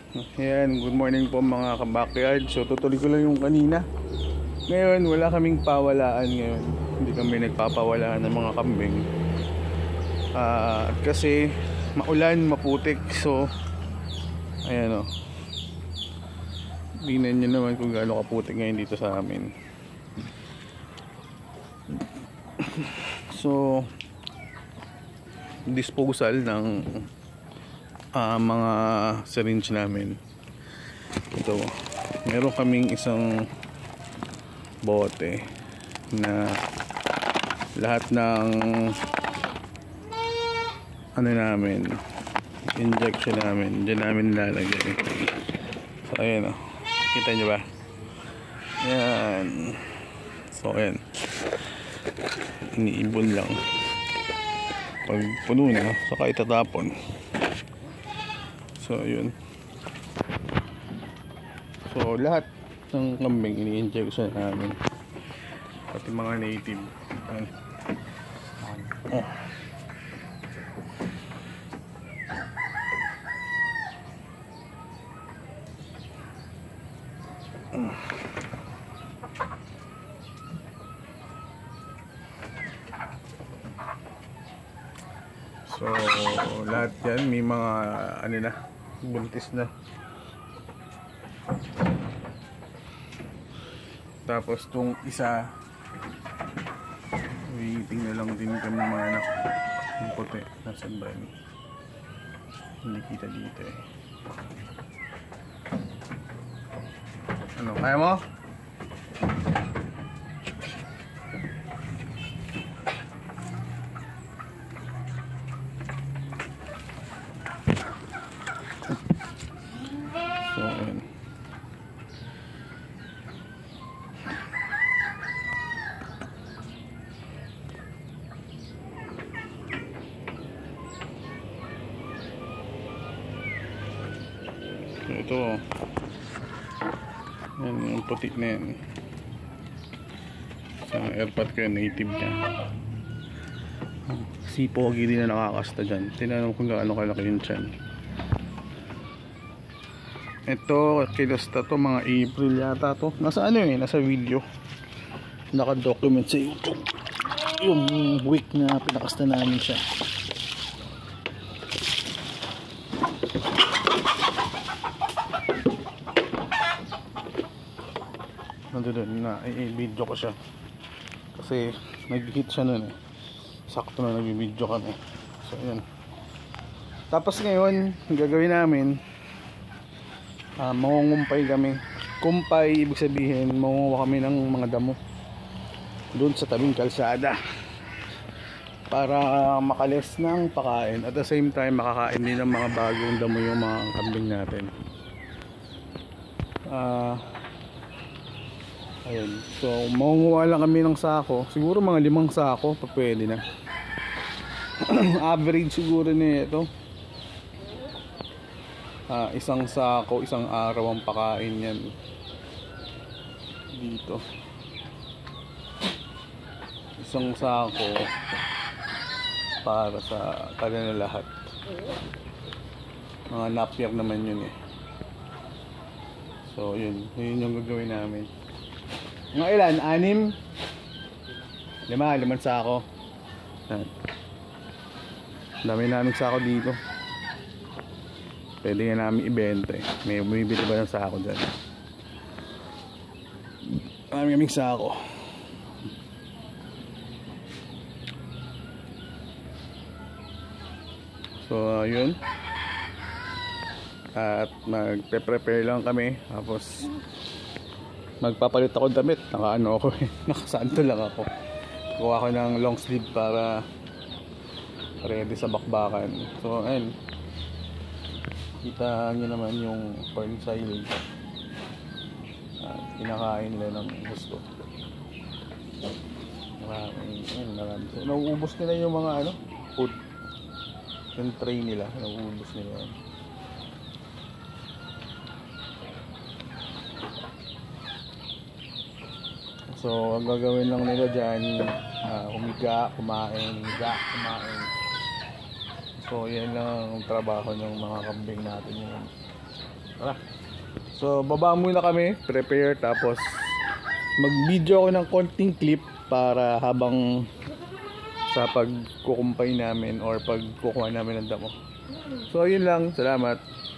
Ayan, good morning po mga kabakyard. So tutuloy ko lang yung kanina. Ngayon wala kaming pawalaan ngayon. Hindi kami nagpapawalaan ng mga kambing. Kasi maulan, maputik. So ayan o. Tingnan nyo naman kung gaano kaputik ngayon dito sa amin. So disposal ng mga syringe namin. Ito, meron kaming isang bote na lahat ng ano namin, injection namin, dyan namin nilalagay. So ayan o, kita nyo ba? Yan. So ayan, iniibon lang. Pag puno na, saka itatapon. So yun. So lahat ng kambing ini-injection namin, pati mga native. Oh. So lahat yan may mga ano na, buntis na. Tapos tong isa, waiting na lang din kami mga anak. Yung puti, nasan ba yun? Hindi kita dito eh. Ano, kaya mo? So, ayan. So, ito. Yan, yung puti na yan. Sa airpot ko yung native niya. Si Pogi din na nakakasta dyan. Tinanong kung gaano kalaki yung tiyan. Ito, kilosta to, mga April yata to. Nasa ano eh, nasa video. Naka-document sa YouTube. Yung week na pinakasta namin siya. Nandun na, i-video ko siya. Kasi nag-hit siya nun eh. Sakto na nag-video kami. So yun. Tapos ngayon, gagawin namin, mangungumpay kami. Kumpay, ibig sabihin mangunguha kami ng mga damo doon sa tabing kalsada para makalis ng pakain, at the same time makakain din ng mga bagong damo yung mga kambing natin. Ayun. So mangunguha lang kami ng sako. Siguro mga 5 sako pa pwede na. Average siguro nito, isang sako, isang araw ang pakain yan dito. Isang sako para sa kanila lahat. Mga napier naman yun eh. So yun yung gagawin namin. Mga ilan? 6? 5 sako. Dami namin sako dito. Pwede nga namin ibenta eh. May bumibili ba ng sako dyan? Kaming sako. So yun. At magpe-prepare lang kami. Tapos magpapalit ako damit. Nakaano ako eh. Nakasanto lang ako. Kuha ko ng long sleeve para ready sa bakbakan. So ayun, kita nyo naman yung corn silage. Kinakain nila ng gusto. Marami. So, nauubos nila yung mga ano, food. Yung tray nila, nauubos nila. So ang gagawin lang nila dyan, humiga, kumain, higa, kumain. So yan lang ang trabaho ng mga kambing natin yun. Tara. So, baba muna kami, prepare, tapos mag-video ako ng konting clip para habang sa pagkukumpay namin or pagkukuha namin ng damo. So, yun lang. Salamat.